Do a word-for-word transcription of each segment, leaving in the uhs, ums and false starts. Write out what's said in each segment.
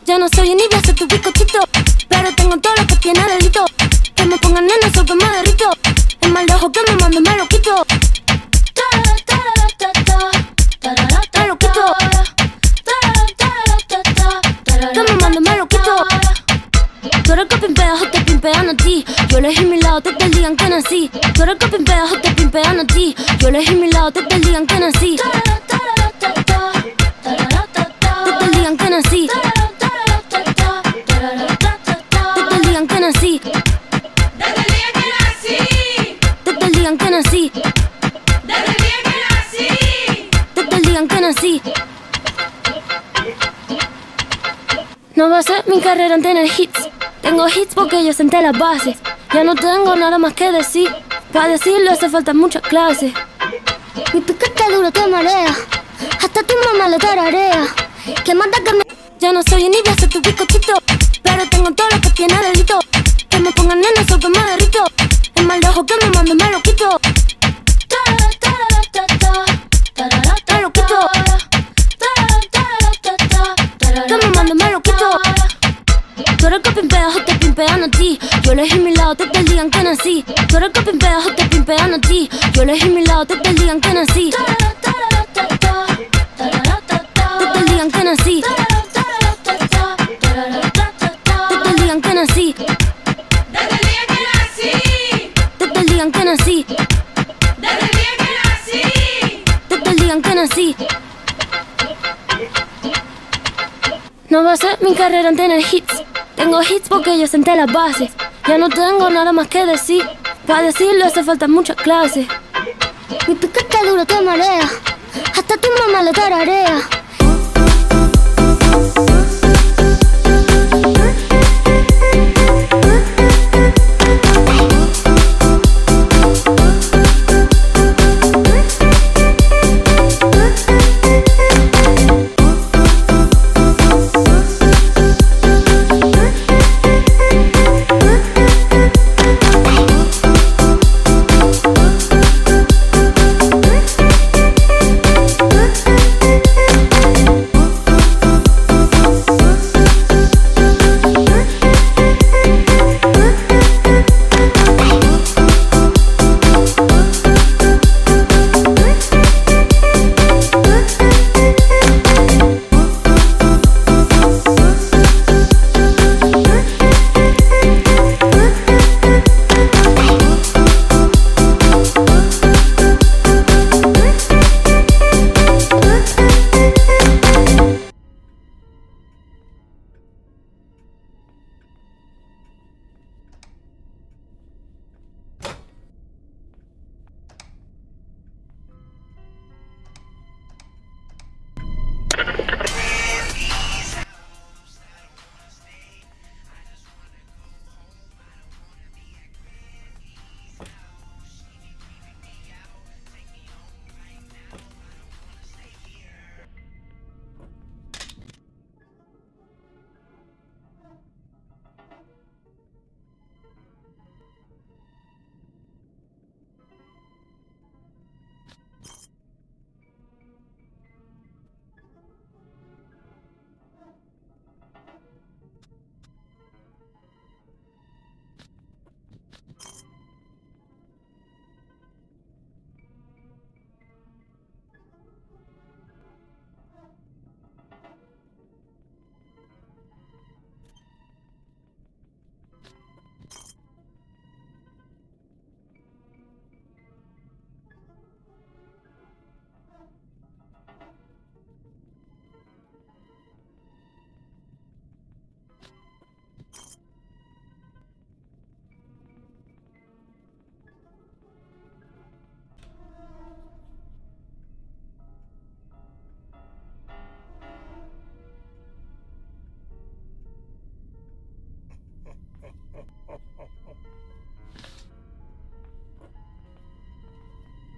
Ya no soy envidia, soy tu bizcochito, pero tengo todo lo que tiene delito. Que me pongan nena, so que me derrito. El mal de ojo que me mando me lo quito. Me lo quito. Que me mando me lo quito. Tú eres que pimpeas o te pimpean a ti. Yo elegí mi lado desde el día en que nací. Tú eres que pimpeas o te pimpean a ti. Yo elegí mi lado desde el día en que nací. Desde el día en que nací. Desde el día en que nací. Desde el día que nací. Desde el día en que nací. Desde el día que nací. Desde el día en que nací. No va a ser mi carrera en tener hits. Tengo hits porque yo senté las bases. Ya no tengo nada más que decir. Para decirlo hace falta muchas clases. Mi piquete duro te marea. Hasta tu mamá lo tararea. Que mata que me... Ya no soy envidia, soy tu bizcochito, pero tengo todo lo que tiene delito. Que me pongan nena, so que me derrito. El mal de ojo que me mando me lo quito. Me lo quito. Que me mando me lo quito. Tú eres que pimpeas o te pimpean a ti. Yo elegí mi lado desde el día en que nací. Tú eres que pimpeas o te pimpean a ti. Yo elegí mi lado desde el día en que nací. Desde el día en que nací. Desde el día en que nací. Desde el día que nací. Desde el día en que nací. Desde el día que nací. Desde el día en que nací. No va a ser mi carrera en tener hits. Tengo hits porque yo senté las bases. Ya no tengo nada más que decir. Para decirlo hace falta muchas clases. Mi piquete duro te marea. Hasta tu mamá lo tararea.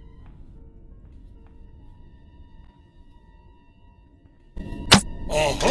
Aha!